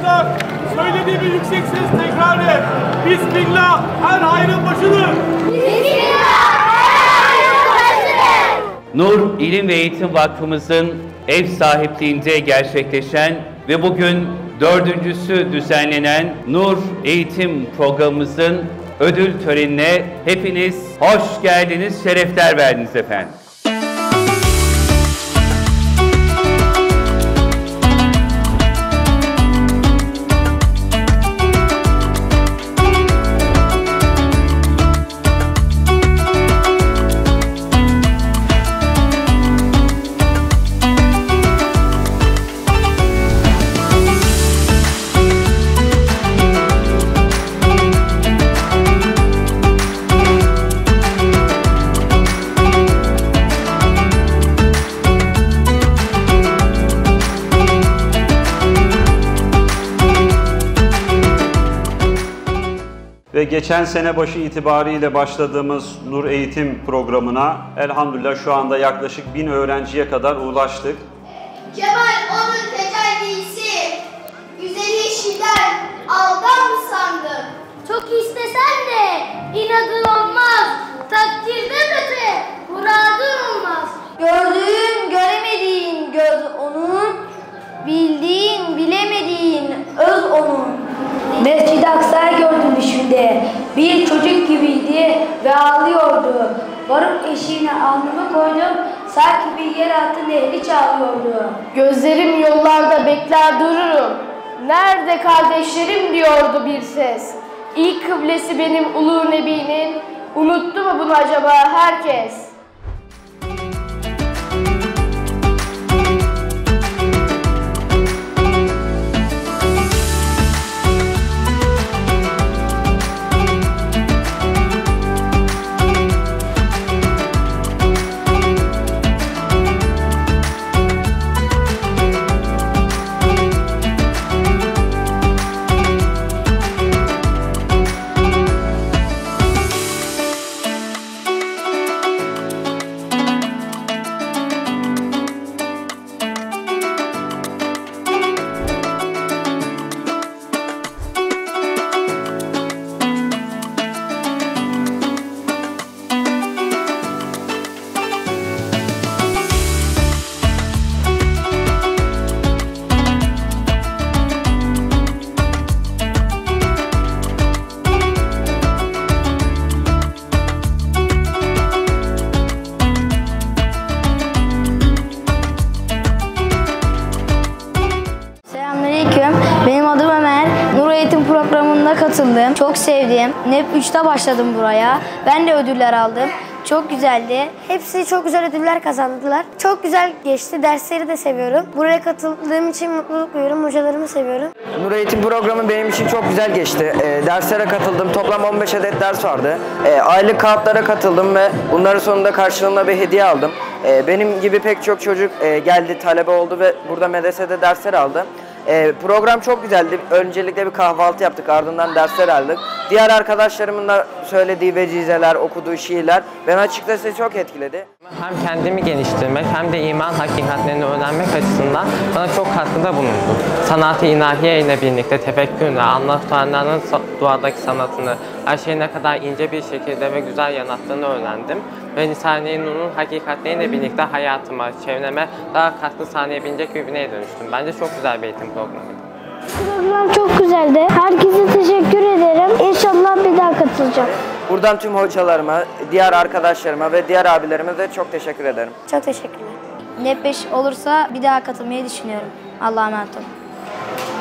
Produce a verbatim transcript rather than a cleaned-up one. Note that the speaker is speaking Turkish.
arkadaşlar, söylediğimi yüksek ses tekrar et. Bismillah, her hayrın başıdır. Bismillah, her hayrın başıdır. Nur İlim ve Eğitim Vakfımızın ev sahipliğinde gerçekleşen ve bugün dördüncüsü düzenlenen Nur Eğitim programımızın ödül törenine hepiniz hoş geldiniz, şerefler verdiniz efendim. Ve geçen sene başı itibariyle başladığımız Nur Eğitim programına elhamdülillah şu anda yaklaşık bin öğrenciye kadar ulaştık. Cemal onun tecellisi, güzel işler aldan mı sandın? Çok istesen de inadın olmaz, takdirden öte muradın olmaz. Gördüğün göremediğin göz onun, bildiğin bilemediğin öz onun. Mescid-i Aksa'yı gördüm düşümde. Bir çocuk gibiydi ve ağlıyordu. Varıp eşiğine alnımı koydum, sanki bir yer altı nehri çağlıyordu. Gözlerim yollarda bekler dururum. Nerede kardeşlerim diyordu bir ses. İlk kıblesi benim ulu nebinin. Unuttu mu bunu acaba herkes? Benim adım Ömer. Nur Eğitim programına katıldım. Çok sevdim. N E P üçte başladım buraya. Ben de ödüller aldım. Çok güzeldi. Hepsi çok güzel ödüller kazandılar. Çok güzel geçti. Dersleri de seviyorum. Buraya katıldığım için mutluluk duyuyorum. Hocalarımı seviyorum. Nur Eğitim programı benim için çok güzel geçti. E, derslere katıldım. Toplam on beş adet ders vardı. E, aylık kağıtlara katıldım ve bunların sonunda karşılığında bir hediye aldım. E, benim gibi pek çok çocuk e, geldi, talebe oldu ve burada medresede dersler aldı. E, program çok güzeldi. Öncelikle bir kahvaltı yaptık, ardından dersler aldık. Diğer arkadaşlarımın da söylediği vecizeler, okuduğu şiirler beni açıkçası çok etkiledi. Hem kendimi geliştirmek hem de iman hakikatlerini öğrenmek açısından bana çok katkıda bulundu. Sanat-ı ilahiye ile birlikte tefekkürle, Allah Teala'nın duadaki sanatını, her şeyi ne kadar ince bir şekilde ve güzel yanattığını öğrendim. Ve Risale-i Nur'un hakikatleriyle birlikte hayatıma, çevreme daha katkı sağlayabilecek bir bireye dönüştüm. Bence çok güzel bir eğitim programıydı. Program çok güzeldi. Herkese teşekkür ederim. İnşallah bir daha katılacağım. Buradan tüm hocalarıma, diğer arkadaşlarıma ve diğer abilerime de çok teşekkür ederim. Çok teşekkürler. N E P beş olursa bir daha katılmayı düşünüyorum. Allah'a emanet olun.